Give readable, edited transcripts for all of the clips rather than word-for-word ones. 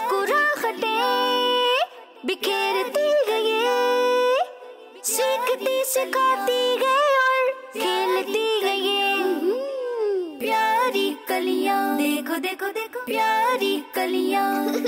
मुस्कुराहटें बिखेरती गए, सीखती सिखाती गए और खेलती गए। प्यारी कलियां, देखो देखो देखो प्यारी कलियां।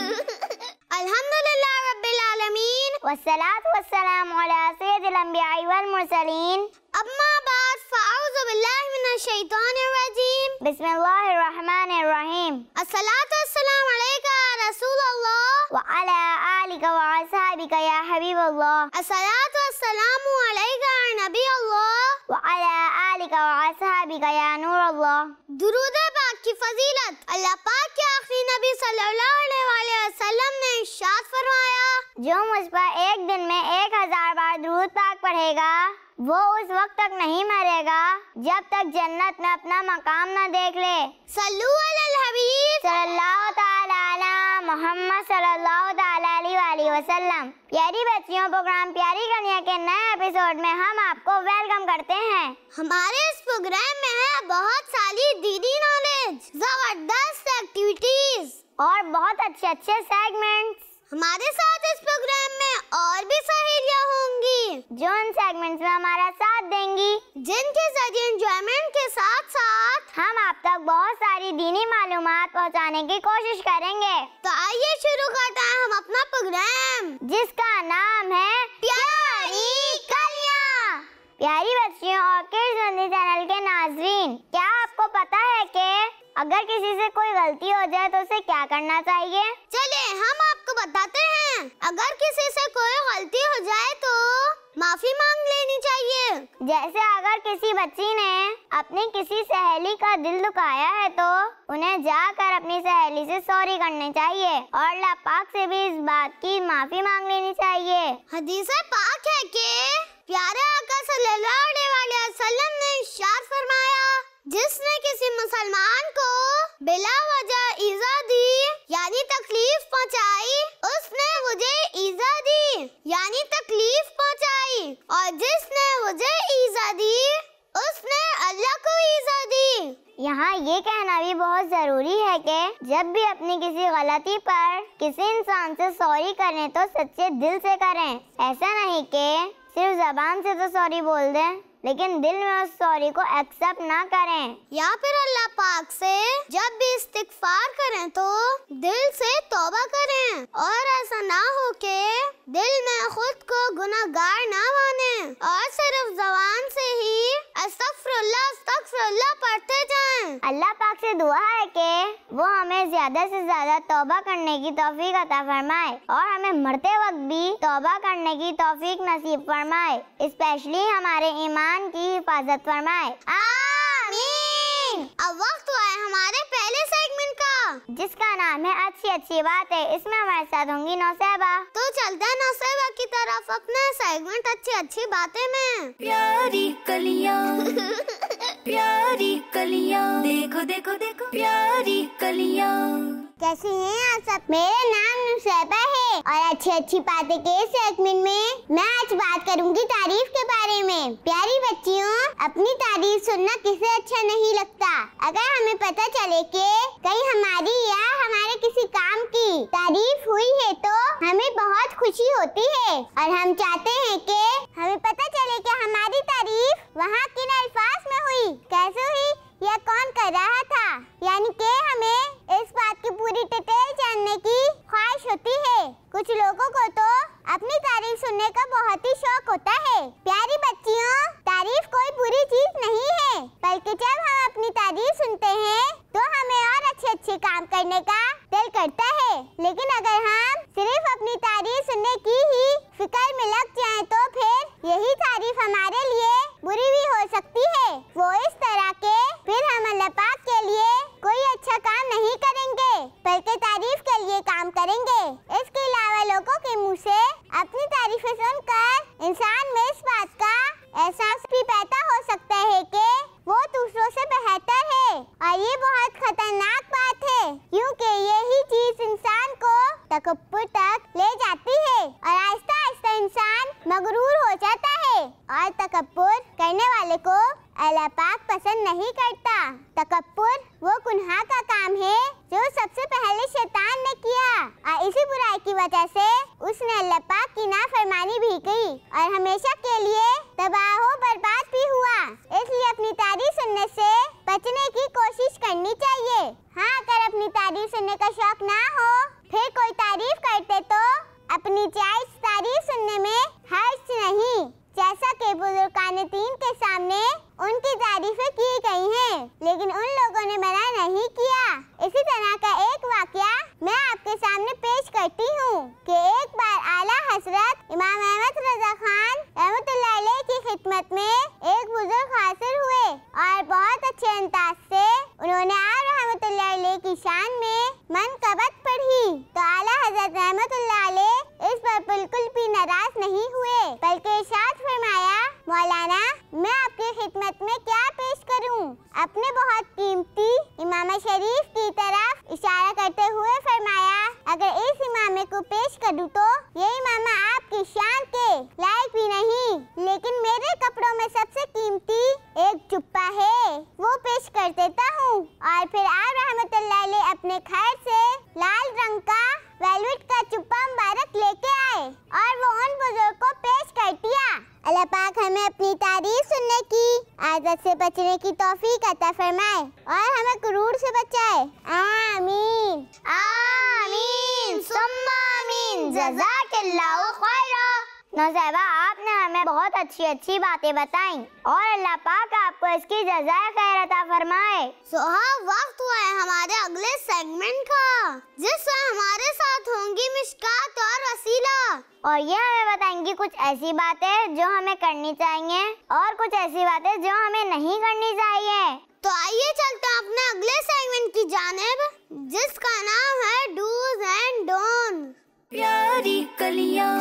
अल्हम्दुलिल्लाह रब्बिल आलमीन वस्सलातु वस्सलामु अला सय्यिदिल अंबिया'i वल मुरसलीन। अम्मा बाद फ़अऊज़ु बिल्लाहि मिनश शैतानिर रजीम। बिस्मिल्लाहिर रहमानिर रहीम। अस्सलातु वस्सलामु अलैका या रसूलल्लाह व अला आलिका व असहाबिका या हबीबल्लाह। अस्सलातु वस्सलामु अलैका या नबीअल्लाह व अला आलिका व असहाबिका या नूरल्लाह। दुरूद पाक की फजीलत अल्लाह पाक के आखिरी नबी सल्लल्लाहु अलैहि वसल्लम ने इरशाद फरमाया, जो मुझ पर एक दिन में 1000 बार दुरूद पाक पढ़ेगा वो उस वक्त तक नहीं मरेगा जब तक जन्नत में अपना मकाम न देख ले। सल्लू अलल हबीब सल्लल्लाहु तआला अला मोहम्मद सल्लल्लाहु तआला अलैहि वसल्लम। प्यारी बच्चियों, प्रोग्राम प्यारी कलियां के नए एपिसोड में हम आपको वेलकम करते हैं। हमारे इस प्रोग्राम में है बहुत सारी दीदी नॉलेज, जबरदस्त एक्टिविटीज और बहुत अच्छे सेगमेंट्स। हमारे साथ इस प्रोग्राम में और भी सहेलियां होंगी जो इन सेगमेंट्स में हमारा साथ देंगी, जिनके जरिए एंजॉयमेंट के साथ साथ हम आप तक बहुत सारी दीनी मालूमात पहुंचाने की कोशिश करेंगे। तो आइए शुरू करते हैं हम अपना प्रोग्राम, जिसका नाम है प्यारी कलियां। प्यारी बच्चियों और किड्स मंदिर चैनल के नाज़रीन, क्या आपको पता है कि अगर किसी से कोई गलती हो जाए तो उसे क्या करना चाहिए? चलिए हम आपको बताते हैं। अगर किसी से कोई गलती हो जाए तो माफी मांग लेनी चाहिए। जैसे अगर किसी बच्ची ने अपनी किसी सहेली का दिल दुखाया है तो उन्हें जाकर अपनी सहेली से सॉरी करनी चाहिए और अल्लाह पाक से भी इस बात की माफी मांग लेनी चाहिए। हदीस पाक है कि प्यारे आका सल्लल्लाहु अलैहि वसल्लम ने इरशाद फरमाया, जिसने किसी मुसलमान को बिला वजह ईज़ा दी यानी तकलीफ पहुंचाई, उसने मुझे ईज़ा दी यानी तकलीफ पहुंचाई, और जिसने मुझे ईज़ा दी उसने अल्लाह को ईज़ा दी। यहाँ ये कहना भी बहुत जरूरी है कि जब भी अपनी किसी गलती पर किसी इंसान से सॉरी करें तो सच्चे दिल से करें। ऐसा नहीं कि सिर्फ जबान से तो सॉरी बोल दें लेकिन दिल में उस सॉरी को एक्सेप्ट ना करें, या फिर अल्लाह पाक से जब भी इस्तिग़फ़ार करें तो दिल से तौबा करें और ऐसा ना हो के दिल में खुद को गुनाहगार ना माने और सिर्फ ज़बान से ही अस्तग़फ़िरुल्लाह अस्तग़फ़िरुल्लाह पढ़ते जाएं। अल्लाह पाक से दुआ है कि वो हमें ज्यादा से ज्यादा तौबा करने की तौफीक अता फरमाए और हमें मरते वक्त भी तौबा करने की तौफीक नसीब फरमाए, स्पेशली हमारे ईमान की हिफाजत फरमाए। आमीन। अब वक्त हुआ है हमारे पहले सेगमेंट का, जिसका नाम है अच्छी बातें। इसमें हमारे साथ होंगी नौसेबा। तो चलते हैं नौसेबा की तरफ अपने सेगमेंट अच्छी बातें में। प्यारी कलियां प्यारी कलियां, देखो देखो देखो प्यारी कलियां। कैसे हैं आप सब? मेरा नाम नौसेबा है और अच्छी बातें के सेगमेंट में मैं आज बात करूंगी तारीफ के बारे में। प्यारी बच्चियों, अपनी तारीफ सुनना किसे अच्छा नहीं लगता। अगर हमें पता चले कि कहीं हमारी या हमारे किसी काम की तारीफ हुई है तो हमें बहुत खुशी होती है और हम चाहते हैं कि हमें पता चले कि हमारी तारीफ वहाँ किन अल्फाज में हुई, कैसे हुई या कौन कर रहा था, यानी कि हमें इस बात की पूरी डिटेल जानने की ख्वाहिश होती है। कुछ लोगों को तो अपनी तारीफ सुनने का बहुत ही शौक होता है। प्यारी बच्चियों, तारीफ कोई बुरी चीज नहीं है, बल्कि जब हम अपनी तारीफ सुनते हैं तो हमें और अच्छे काम करने का दिल करता है। लेकिन अगर हम सिर्फ अपनी तारीफ सुनने की ही फिक्र में लग जाएं तो फिर यही तारीफ हमारे लिए बुरी भी हो सकती है। वो इस तरह के फिर हम अल्लाह पाक के लिए कोई अच्छा काम नहीं करेंगे बल्कि तारीफ के लिए काम करेंगे। इसके अलावा लोगों के मुंह से अपनी तारीफें सुनकर इंसान में इस बात का एहसास भी पैदा हो सकता है कि वो दूसरों से बेहतर है, और ये बहुत खतरनाक बात है क्योंकि यही चीज इंसान को तकब्बुर तक ले जाती है और आहिस्ता आहिस्ता इंसान मगरूर हो जाता है और तकब्बुर करने वाले को अल्लाह पाक पसंद नहीं करता। तकब्बुर वो गुनाह का काम है जो सबसे पहले शैतान ने किया और इसी बुराई की वजह से उसने अल्लाह पाक की नाफरमानी भी की और हमेशा के लिए तबाह हो बर्बाद भी हुआ। इसलिए अपनी तारीफ सुनने से बचने की कोशिश करनी चाहिए। हाँ, अगर अपनी तारीफ सुनने का शौक ना हो, फिर कोई तारीफ करते तो अपनी जायज तारीफ सुनने में हर्ज नहीं, जैसा कि बुजुर्गान दीन के सामने उनकी तारीफें की गई हैं, लेकिन उन लोगों ने मना नहीं किया। इसी तरह का एक वाकया मैं आपके सामने पेश करती हूँ कि एक बार आला हजरत इमाम अहमद रजा खान रहमतुल्लाह अलैह की खिदमत में एक बुजुर्ग हाजिर हुए और बहुत अच्छे अंदाज से उन्होंने आप रहमतुल्लाह अलैह की शान में मनक़बत पढ़ी। तो आला हजरत रहमतुल्लाह अलैह इस पर बिल्कुल भी नाराज नहीं हुए, बल्कि इरशाद फरमाया, मौलाना मैं आपकी खिदमत में क्या पेश करूं? अपने बहुत कीमती इमाम शरीफ की तरफ इशारा करते हुए फरमाया, अगर इस इमामे को पेश करूं तो ये इमामा आपकी शान के लायक भी नहीं, लेकिन मेरे कपड़ों में सबसे कीमती एक जुब्बा है, वो पेश कर देता हूँ। और फिर आप रहमतुल्लाह अलैह अपने खैर से लाल रंग का वेलवेट का जुब्बा मुबारक लेके आए और वो उन बुजुर्ग को पेश कर दिया। अल्लाह पाक हमें अपनी तारीफ सुनने की आदत से बचने की तौफीक अता फरमाए और हमें गुरूर से बचाए। आमीन आमीन सुम्मा आमीन। जज़ाकल्लाहु खैरा। नौज़ैबा, आपने हमें बहुत अच्छी बातें बताई और अल्लाह पाक आपको इसकी जज़ाए खैर अता फरमाए। वक्त हुआ है हमारे अगले सेगमेंट का, जिसमें हमारे साथ होंगी मिशकात और वसीला, और ये हमें बताएंगी कुछ ऐसी बातें जो हमें करनी चाहिए और कुछ ऐसी बातें जो हमें नहीं करनी चाहिए। तो आइए चलते हैं अपने अगले सेगमेंट की जानिब, जिसका नाम है डूज एंड डोंट। प्यारी कलियां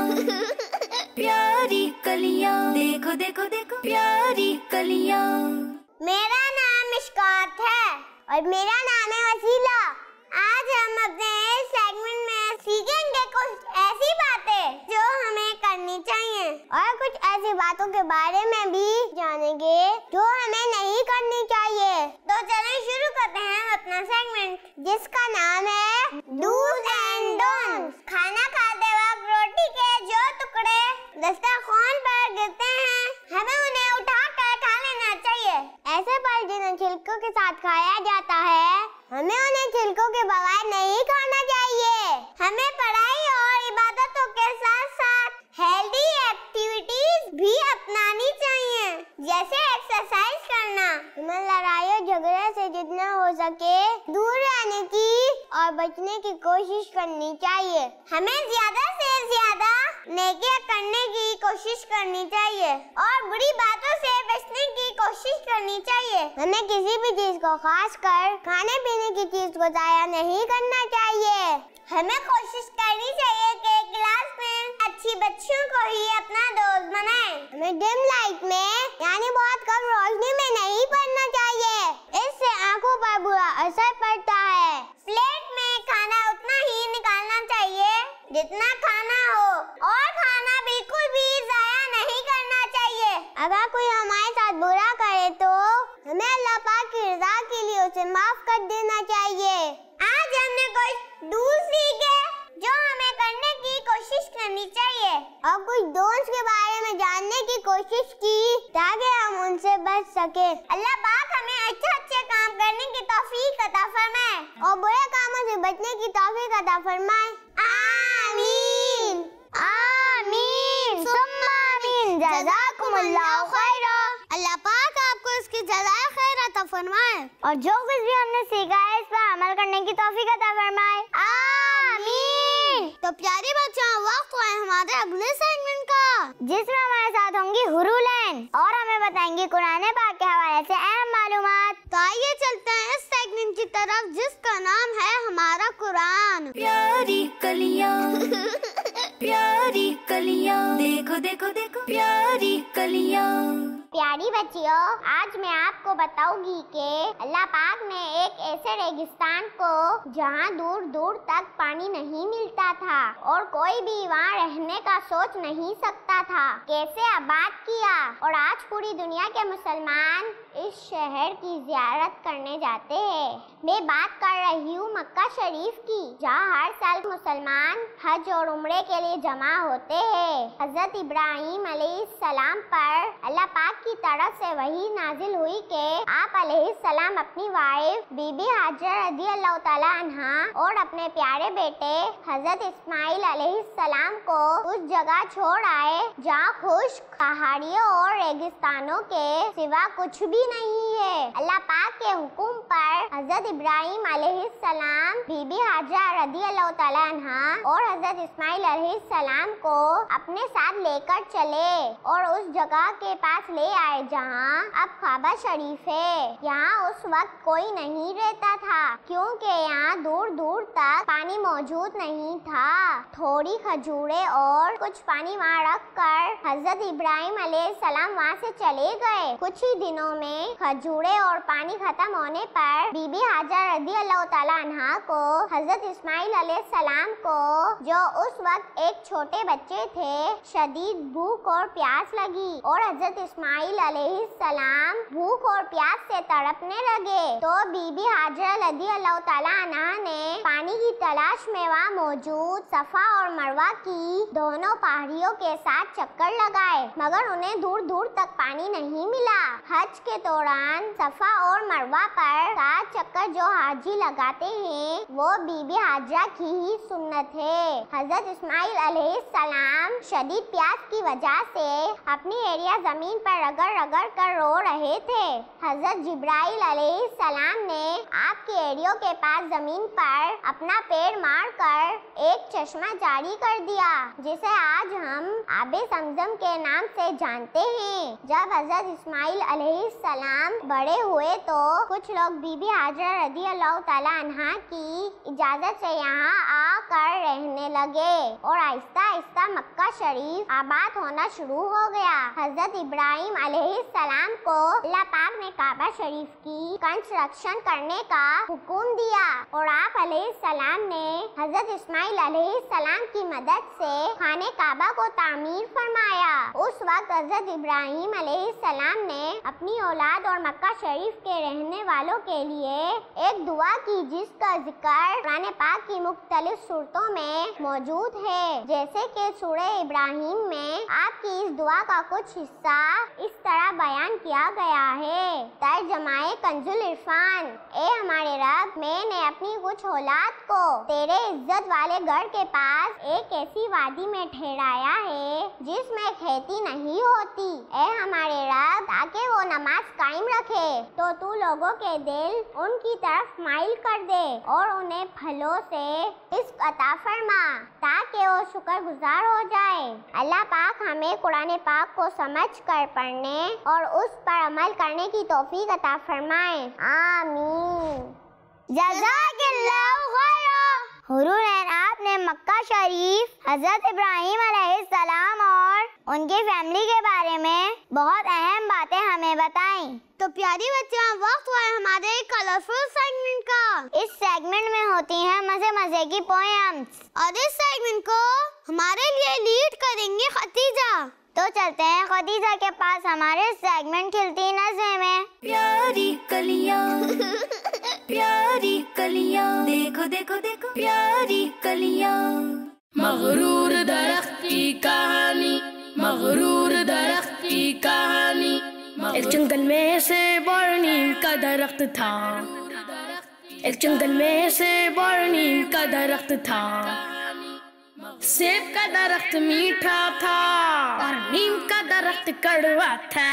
प्यारी कलियां, देखो देखो देखो प्यारी कलियां। मेरा नाम मिशकात है और मेरा नाम है वसीला। आज हम अपने सेगमेंट में सीखेंगे कुछ ऐसी बातें जो हमें करनी चाहिए और कुछ ऐसी बातों के बारे में भी जानेंगे जो हमें नहीं करनी चाहिए। तो चलें शुरू करते हैं अपना सेगमेंट, जिसका नाम है डूज एंड डोंट्स। खाना खाते वक्त रोटी के जो टुकड़े दस्तरखान पर गिरते हैं, हमें उन्हें उठाकर खा लेना चाहिए। ऐसे फल जिन्हें छिलकों के साथ खाया जाता है, हमें उन्हें छिलकों के बगैर नहीं खाना चाहिए। हमें पढ़ाई और इबादतों के साथ साथ हेल्दी एक्टिविटीज भी अपनानी चाहिए, जैसे एक्सरसाइज करना। हमें लड़ाई और झगड़े से जितना हो सके दूर रहने की और बचने की कोशिश करनी चाहिए। हमें ज्यादा से ज्यादा नेकियां करने की कोशिश करनी चाहिए और बुरी बातों से बचने की कोशिश करनी चाहिए। हमें किसी भी चीज को, खास कर खाने पीने की चीज को जाया नहीं करना चाहिए। हमें कोशिश करनी चाहिए कि क्लास में अच्छी बच्चियों को ही अपना दोस्त बनाएं। हमें डिम लाइट में यानी बहुत कम रोशनी में नहीं पढ़ना चाहिए, इससे आंखों पर बुरा असर पड़ता है। प्लेट में खाना उतना ही निकालना चाहिए जितना खाना हो और खाना बिल्कुल भी जाया नहीं करना चाहिए। अगर कोई हमारे साथ बुरा करे तो हमें अल्लाह पाक की रज़ा के लिए उसे माफ कर देना चाहिए। आज हमने कुछ डूज सीखे जो हमें करने की कोशिश करनी चाहिए और कुछ डोंट्स के बारे में जानने की कोशिश की ताकि हम उनसे बच सके। अल्लाह पाक हमें अच्छे काम करने की तौफीक अता फरमाए और बुरे कामों से बचने की तौफीक अता फरमाए। आमीन आमीन सुम्मा आमीन। जज़ाकुमुल्लाहु खैरा। अल्लाह पाक आपको इसकी जज़ाए खैर अता फरमाए और जो कुछ भी हमने सीखा है इस पर अमल करने की तौफीक अता फरमाए। आमीन। तो प्यारे बच्चों, वक्त हुआ है हमारे अगले सेगमेंट का, जिसमें हमारे साथ होंगी हुरूलैन और हमें बताएंगी कुरान पाक के हवाले से अहम मालूमात। तो आइए चलते हैं इस सेगमेंट की तरफ, जिसका नाम है हमारा कुरान। प्यारी कलियां प्यारी कलियां, देखो देखो देखो प्यारी कलियां। प्यारी बच्चियों, आज मैं आपको बताऊंगी कि अल्लाह पाक ने एक ऐसे रेगिस्तान को जहां दूर दूर तक पानी नहीं मिलता था और कोई भी वहां रहने का सोच नहीं सकता था, कैसे आबाद किया और आज पूरी दुनिया के मुसलमान इस शहर की ज़ियारत करने जाते हैं। मैं बात कर रही हूँ मक्का शरीफ की, जहाँ हर साल मुसलमान हज और उम्रे के लिए जमा होते हैं। हजरत इब्राहिम अलैहिस्सलाम पर अल्लाह पाक की तरफ से वही नाजिल हुई कि आप अलैहिस्सलाम अपनी वाइफ बीबी हाजरा रज़ी अल्लाह ताला अन्हा और अपने प्यारे बेटे हजरत इस्माइल अलैहिस्सलाम को उस जगह छोड़ आए जहाँ खुश्क पहाड़ियों और रेगिस्तानों के सिवा कुछ भी नहीं है। अल्लाह पाक के हुक्म पर हजरत इब्राहिम अलैहिस्सलाम, बीबी हाजरा रज़ी अल्लाह ताला अन्हा और हजरत इस्माइल अलैहिस्सलाम को अपने साथ लेकर चले और उस जगह के पास ले आए जहाँ अब काबा शरीफ है। यहाँ उस वक्त कोई नहीं रहता था क्योंकि यहाँ दूर दूर तक पानी मौजूद नहीं था। थोड़ी खजूरें और कुछ पानी वहाँ रख कर हजरत इब्राहिम अलैहिस्सलाम वहाँ से चले गए। कुछ ही दिनों में खजूरें और पानी खत्म होने पर बीबी हाजरा रज़ी अल्लाह ताला अन्हा को हजरत इस्माइल अलैहिस्सलाम को, जो उस वक्त एक छोटे बच्चे थे, शदीद भूख और प्यास लगी और हजरत इस्माइल अलैहिस्सलाम भूख और प्यास से तड़पने लगे। तो बीबी हाजरा रज़ी अल्लाह ताला अन्हा ने पानी की तलाश में वहाँ मौजूद सफा और मरवा की दोनों पहाड़ियों के साथ चक्कर लगाए, मगर उन्हें दूर दूर तक पानी नहीं मिला। हज के दौरान सफा और मरवा पर 7 चक्कर जो हाजी लगाते हैं वो बीबी हाजरा की ही सुन्नत है। हजरत इस्माइल अलैहिस्सलाम शदीद प्यास की वजह से अपनी एड़ियां जमीन पर रगड़ रगड़ कर रो रहे थे। हजरत जिब्राइल अलैहिस्सलाम ने आपकी एड़ियों के पास जमीन पर अपना पैर मार कर एक चश्मा जारी कर दिया, जिसे आज हम आबे समजम के नाम से जानते हैं। जब हजरत इस्माइल अलैहिस्सलाम बड़े हुए तो कुछ लोग बीबी हाजरा रज़ी अल्लाह ताला अन्हा की इजाजत से यहाँ आकर रहने लगे और आहिस्ता आहिस्ता मक्का शरीफ आबाद होना शुरू हो गया। हजरत इब्राहिम अलैहिस्सलाम को अल्लाह पाक ने काबा शरीफ की कंस्ट्रक्शन करने का हुक्म दिया और आप अलैहिस्सलाम ने हजरत इस्माइल अलैहिस्सलाम की मदद से खाने काबा को तामीर फरमाया। उस वक्त हजरत इब्राहिम अलैहिस्सलाम ने अपनी औलाद और मक्का शरीफ के रहने वालों के लिए एक दुआ की, जिसका जिक्र कुरान पाक की मुख्तलिफ सूरतों में मौजूद है, जैसे कि सूरह इब्राहिम में आपकी इस दुआ का कुछ हिस्सा इस तरह बयान किया गया है। तर्जमाए कंजुल इरफान। ए हमारे रब, मैंने अपनी कुछ औलाद को तेरे इज्जत वाले घर के पास एक ऐसी वादी में ठहराया है जिसमें खेती नहीं होती। ए हमारे रब, ताकि वो नमाज कायम रखे तो तू लोगों के दिल उनकी तरफ माइल कर दे और उन्हें फलों से रिज़्क़ अता फरमा ताकि वो शुक्रगुजार हो जाए। अल्लाह पाक हमें कुरान पाक को समझ कर पढ़ने और उस पर अमल करने की तौफीक अता फरमाए। आमीन। जज़ाकल्लाहु खैरन। हुजूर, आपने मक्का शरीफ, हजरत इब्राहिम अलैहिस्सलाम और उनकी फैमिली के बारे में बहुत अहम बातें हमें बताई। तो प्यारी बच्चियां, वक्त हुआ है हमारे कलरफुल सेगमेंट का। इस सेगमेंट में होती हैं मजे मजे की पोएम्स और इस सेगमेंट को हमारे लिए लीड करेंगी खदीजा। तो चलते हैं खदीजा के पास हमारे सेगमेंट खिलती नज़्में में। प्यारी कलियां प्यारी कलियां, देखो देखो देखो प्यारी कलियां। मगरूर दरख्त की कहानी, मगरूर दरख्त की कहानी। एक जंगल में से बड़ नीम का दरख्त था, एक जंगल में से बड़ नीम का दरख्त था। सेब का दरख्त मीठा था और नीम का दरख्त कड़वा था।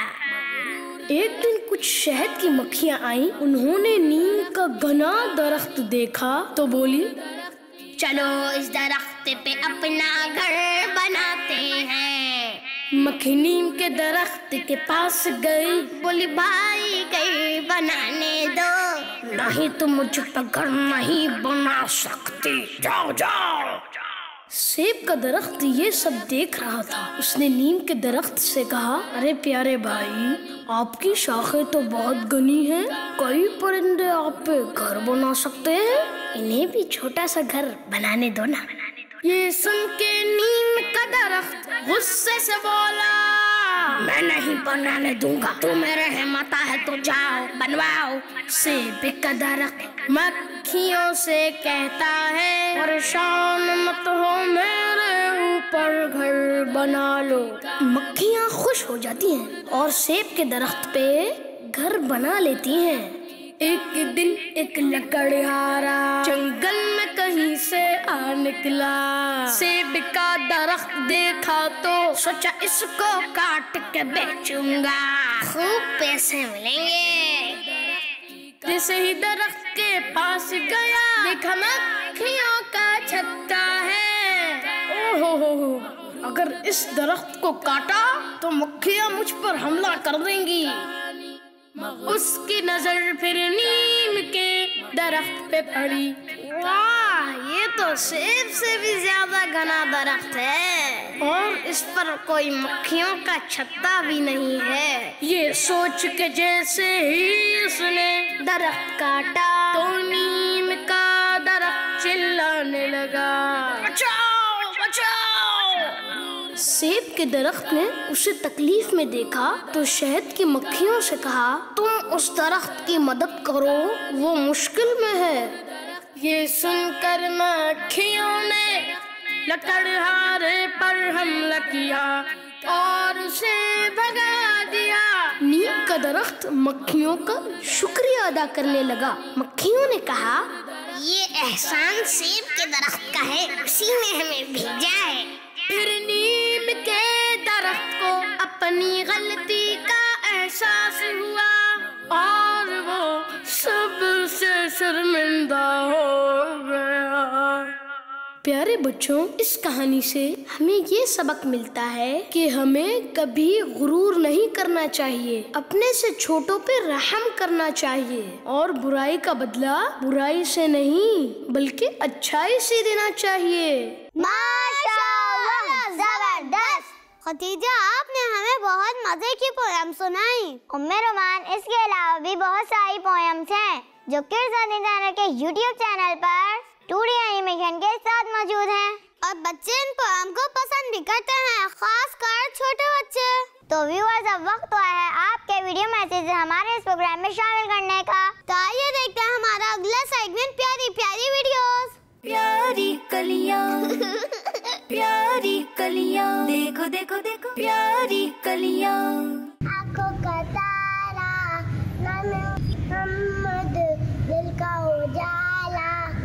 एक दिन कुछ शहद की मक्खियाँ आईं। उन्होंने नीम का घना दरख्त देखा तो बोली, चलो इस दरख्त पे अपना घर बनाते हैं। मक्खी नीम के दरख्त के पास गई, बोली भाई घर बनाने दो, नहीं तो मुझ पर घर नहीं बना सकती, जाओ जाओ। सेब का दरख्त ये सब देख रहा था। उसने नीम के दरख्त से कहा, अरे प्यारे भाई, आपकी शाखें तो बहुत घनी हैं, कई परिंदे आप पे घर बना सकते हैं, इन्हें भी छोटा सा घर बनाने दो ना। ये सुन के नीम का दरख्त गुस्से से बोला, मैं नहीं बनाने दूंगा। तू मेरे हिम्मत है तो जाओ बनवाओ। सेब का दरख्त मक्खियों से कहता है, परेशान मत हो मेरे ऊपर घर बना लो। मक्खियाँ खुश हो जाती हैं और सेब के दरख्त पे घर बना लेती हैं। एक दिन एक लकड़हारा जंगल में कहीं से आ निकला। सेब का दरख्त देखा तो सोचा इसको काट के बेचूंगा, खूब पैसे मिलेंगे। जैसे ही दरख्त के पास गया देखा मक्खियों का छत्ता है। ओहो, अगर इस दरख्त को काटा तो मक्खियाँ मुझ पर हमला कर देंगी। उसकी नजर फिर नीम के दरख्त पे पड़ी। वाह, ये तो सेब से भी ज्यादा घना दरख्त है और इस पर कोई मक्खियों का छत्ता भी नहीं है। ये सोच के जैसे ही उसने दरख्त काटा तो नीम का दरख्त चिल्लाने लगा, बचाओ बचाओ। सेब के दरख्त ने उसे तकलीफ में देखा तो शहद की मक्खियों से कहा, तुम उस दरख्त की मदद करो, वो मुश्किल में है। ये सुनकर मक्खियों ने लकड़हारे पर हमला किया और उसे भगा दिया। नीम का दरख्त मक्खियों का शुक्रिया अदा करने लगा। मक्खियों ने कहा, ये एहसान सेब के दरख्त का है, उसी ने हमें भेजा है। फिर नीम के दरख्त को अपनी गलती का एहसास हुआ और वो सबसे शर्मिंदा हो गया। प्यारे बच्चों, इस कहानी से हमें ये सबक मिलता है कि हमें कभी गुरूर नहीं करना चाहिए, अपने से छोटों पे रहम करना चाहिए और बुराई का बदला बुराई से नहीं बल्कि अच्छाई से देना चाहिए। माशाअल्लाह, जबरदस्त। खदीजा, आपने हमें बहुत मजे की पोयम सुनाई। उम्मे रोमान, इसके अलावा भी बहुत सारी पोयम्स हैं जो किड्स चैनल के YouTube चैनल पर 2D एनिमेशन के साथ मौजूद हैं और बच्चे इन पोयम को पसंद भी करते हैं, खासकर छोटे बच्चे। तो व्यूअर्स, अब वक्त आया है आपके वीडियो मैसेज हमारे इस प्रोग्राम में शामिल करने का। तो आइए देखते हैं हमारा अगला सेगमेंट, प्यारी प्यारी वीडियोस। प्यारी कलियां प्यारी कलियां, देखो देखो देखो प्यारी कलियां। आँखों का तारा नाम मोहम्मद, दिल का उजाला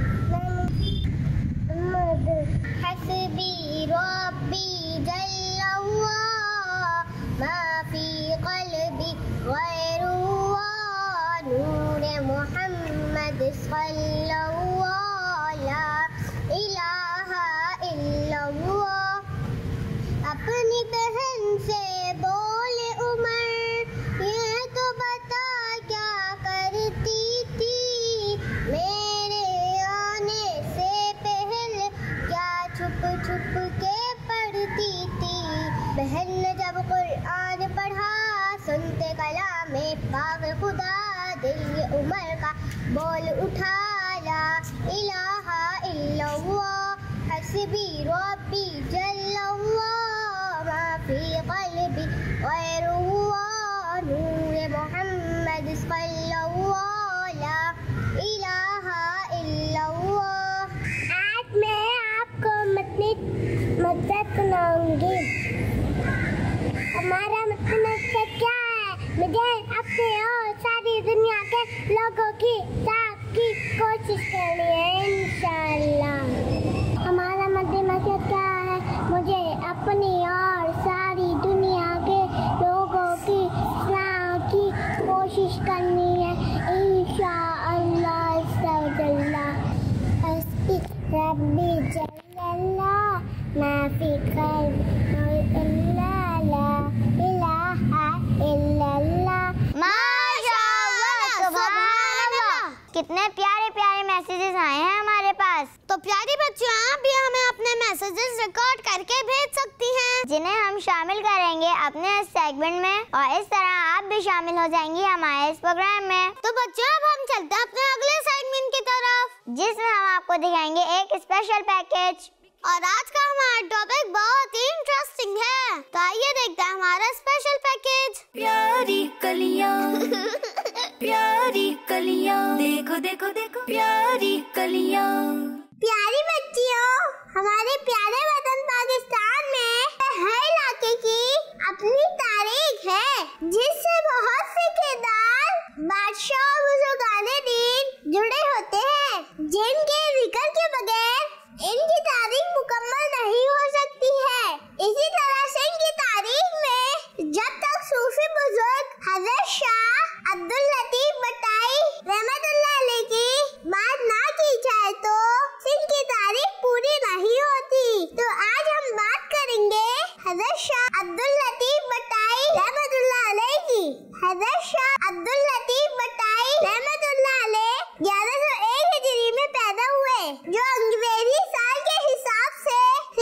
मोहम्मद, हस्बी रब्बी जल्लल्लाह, मा फी क़ल्बी ग़ैरुल्लाह, नूर मोहम्मद सल्लल्लाहु ला इलाहा इल्लल्लाह। अपनी बहन से बोले उमर, ये तो बता क्या करती थी, मेरे आने से पहले क्या छुप छुप के पढ़ती थी। बहन ने जब कुरान पढ़ा, सुनते कलामे पाक खुदा, दिल उमर का बोल उठा, ला इलाहा इल्लल्लाह, हस्बी रब्बी जल्लल्लाह, मा फी क़ल्बी ग़ैरुल्लाह, नूर मोहम्मद सल्लल्लाहु ला इलाहा इल्लल्लाह। आज मैं आपको मदद सुनाऊंगी। हमारा मकसद क्या है? मुझे अपने और सारी दुनिया के लोगों की की कोशिश करनी है इंशाअल्लाह। हमारा मकसद क्या है? मुझे अपनी और सारी दुनिया के लोगों की इस्लाह की कोशिश करनी है इंशाअल्लाह। हस्बी रब्बी जल्लल्लाह, मा फी क़ल्बी ला इलाहा इल्लल्लाह। कितने प्यारे प्यारे मैसेजेस आए हैं हमारे पास। तो प्यारी बच्चियों, आप भी हमें अपने मैसेजेस रिकॉर्ड करके भेज सकती हैं, जिन्हें हम शामिल करेंगे अपने इस सेगमेंट में और इस तरह आप भी शामिल हो जाएंगी हमारे इस प्रोग्राम में। तो बच्चों, अब हम चलते हैं अपने अगले सेगमेंट की तरफ, जिसमें हम आपको दिखाएंगे एक स्पेशल पैकेज। और आज का हमारा टॉपिक बहुत ही इंटरेस्टिंग इंटरेस्टिंग है, तो आइए देखते हैं हमारा स्पेशल पैकेज। प्यारी कलियां प्यारी कलियां, देखो देखो देखो प्यारी कलियां। प्यारी बच्चियों, हमारे प्यारे वतन पाकिस्तान में हर इलाके की अपनी तारीख है, जिससे बहुत से किरदार, बादशाह और बुजुर्गाने दीन जुड़े होते हैं, जिनके जिक्र के बगैर इनकी तारीख मुकम्मल नहीं हो सकती है। इसी तरह से इनकी तारीख में जब तक सूफी बुजुर्ग हजरत शाह अब्दुल लतीफ बटाई रहमतुल्लाह अलैह की बात ना की जाए तो इनकी तारीख पूरी नहीं होती। तो आज हम बात करेंगे हजरत शाह अब्दुल लतीफ बटाई रहमतुल्लाह अलैह की। हजरत शाह अब्दुल लतीफ बटाई रहमतुल्लाह अलैह 1101 हिजरी में पैदा हुए, जो अंग्रेजी साल के हिसाब से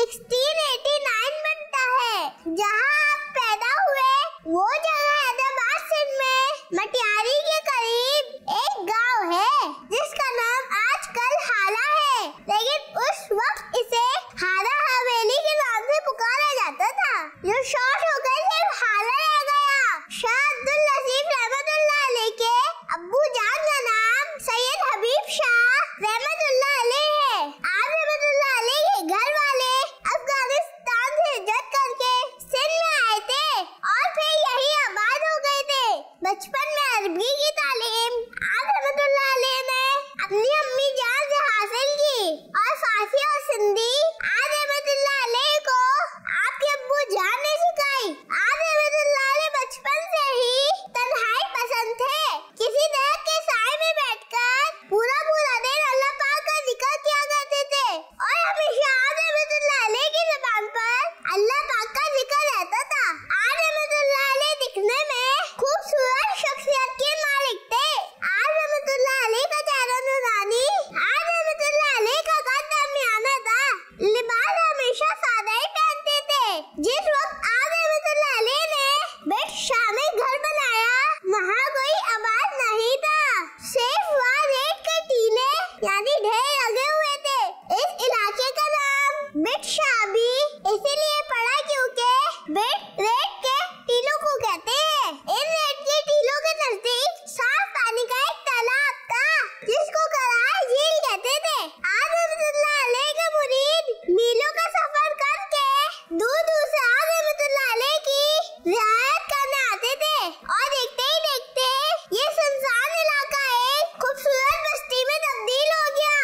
1689 बनता है। जहाँ आप पैदा हुए वो जगह हैदराबाद सिंध में मटियारी के करीब एक गांव है, जिसका नाम आजकल हाला है, लेकिन उस वक्त इसे हाला हवेली के नाम से पुकारा जाता था, जो शॉर्ट होकर सिर्फ हाला रह गया। शाह अब्दुल लतीफ रहमतुल्लाह अलैह के अब्बू जान का नाम सैयद हबीब शाह रहमतुल्लाह अलैह है। आप रहमतुल्लाह अलैह के घर वाले अफगानिस्तान से हिजरत करके सिंध में आए थे और फिर यही आबाद हो गए थे। बचपन में अरबी की तालीम आप रहमतुल्लाह अलैह ने अपनी अम्मी जान से हासिल की और फारसी और सिंधी आप रहमतुल्लाह अलैह को आपके अब्बू जान ने सिखाई। आप रहमतुल्लाह अलैह बचपन से ही तन्हाई पसंद थे। किसी दरख्त के साए में बैठकर पूरा पूरा दिन अल्लाह पाक का जिक्र किया करते थे और हमेशा आप रहमतुल्लाह अलैह की ज़ुबान पर अल्लाह पाक का जिक्र रहता था। आप रहमतुल्लाह अलैह दिखने में खूबसूरत शख्सियत के मालिक थे। आप रहमतुल्लाह अलैह का चेहरा नूरानी, आप रहमतुल्लाह अलैह का कद दरमियाना था। लिबास हमेशा सादा ही पहनते थे। जिस वक्त आप रहमतुल्लाह अलैह ने बिट शाह में घर बनाया, वहाँ कोई आबाद नहीं था, सिर्फ वहाँ रेत के टीले यानी ढेर लगे हुए थे। इस इलाके का नाम बिट शाह भी इसीलिए पड़ा क्योंकि बिट रेत के टीलों को कहते हैं। इन रेत के टीलों के नजदीक साफ पानी का एक तालाब था, जिसको करार झील कहते थे। आज रहमतुल्लाह अलैह के मुरीद मीलों का सफर करके दूर दूर से आज रहमतुल्लाह अलैह की रियायत करने आते थे और देखते ही देखते ये सुनसान इलाका एक खूबसूरत बस्ती में तब्दील हो गया।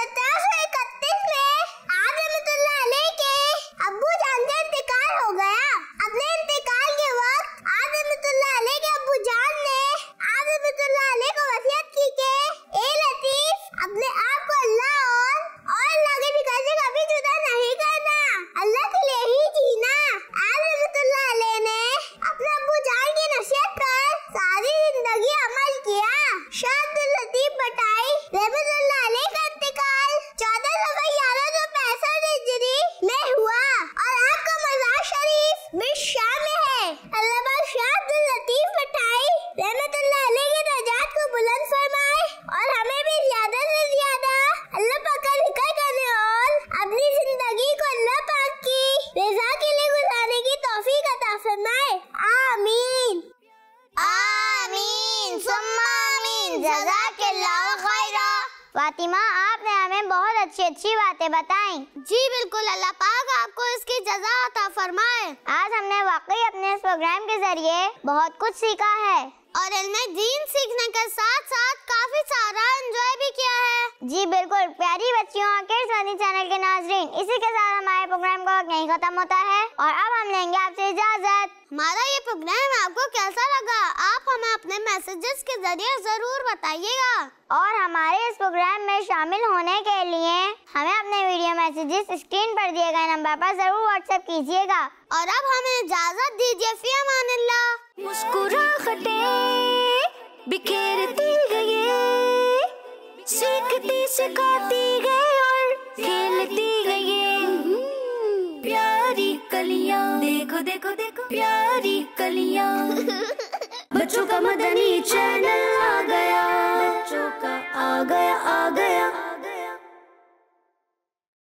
1731 में आप रहमतुल्लाह अलैह के अब्बू जान का इंतकाल हो गया। अपने इंतकाल के वक्त आप रहमतुल्लाह अलैह के अब्बू जान ने आप रहमतुल्लाह अलैह को वसीयत की कि ए लतीफ, अपने आप को अल्लाह और अल्लाह के जिक्र से कभी जुदा नहीं करना, अल्लाह के लिए ही जीना। आप रहमतुल्लाह अलैह ने अपने अब्बू जान की नसीहत पर सारी जिंदगी अमल किया। शाह अब्दुल लतीफ बटाई रहमतुल्लाह अलैह का इंतकाल 14 सफर 1165 हिजरी में हुआ और आपका मज़ार शरीफ बिट शाह में है। अल्लाह पाक शाह अब्दुल लतीफ बटाई रहमतुल्लाह अलैह के दर्जात को बुलंद फरमाए और हमें भी ज्यादा से ज्यादा अल्लाह पाक का जिक्र करने और अपनी जिंदगी को अल्लाह पाक की रज़ा के लिए गुजारने की तौफीक अता फरमाए। आमीन आमीन सुम्मा आमीन। जज़ाकल्लाहु खैरा। फातिमा, आपने हमें बहुत अच्छी बातें बताई। जी बिल्कुल, अल्लाह पाक आपको इसकी जज़ा अता फरमाए। आज हमने वाकई अपने इस प्रोग्राम के जरिए बहुत कुछ सीखा है और इल्मे दीन सीखने के साथ साथ काफी सारा एंजॉय भी किया है। जी बिल्कुल प्यारी बच्चियों और किड्स मदनी चैनल के नाजरीन, इसी के साथ हमारे प्रोग्राम का वक्त यहीं खत्म होता है और अब हम लेंगे आपसे इजाजत। हमारा ये प्रोग्राम आपको कैसा लगा, आप हमें अपने मैसेजेस के जरिए जरूर बताइएगा और हमारे इस प्रोग्राम में शामिल होने के लिए हमें अपने वीडियो मैसेजेस स्क्रीन पर दिए गए नंबर पर जरूर व्हाट्सएप कीजिएगा। और अब हमें इजाजत दीजिए। फी अमानिल्लाह। मुस्कुराहटें बिखेरती गई, सीखती सिखाती गई और खेलती गई। प्यारी कलियां, देखो देखो देखो प्यारी कलियां। बच्चों का मदनी चैनल आ गया, बच्चों का आ गया